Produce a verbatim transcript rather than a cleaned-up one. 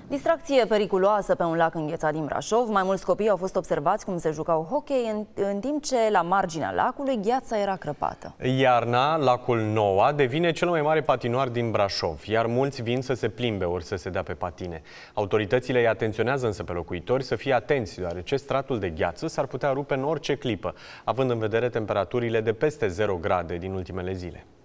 Distracție periculoasă pe un lac înghețat din Brașov. Mai mulți copii au fost observați cum se jucau hockey, în, în timp ce la marginea lacului gheața era crăpată. Iarna, lacul Noua devine cel mai mare patinoar din Brașov, iar mulți vin să se plimbe ori să se dea pe patine. Autoritățile îi atenționează însă pe locuitori să fie atenți, deoarece stratul de gheață s-ar putea rupe în orice clipă, având în vedere temperaturile de peste zero grade din ultimele zile.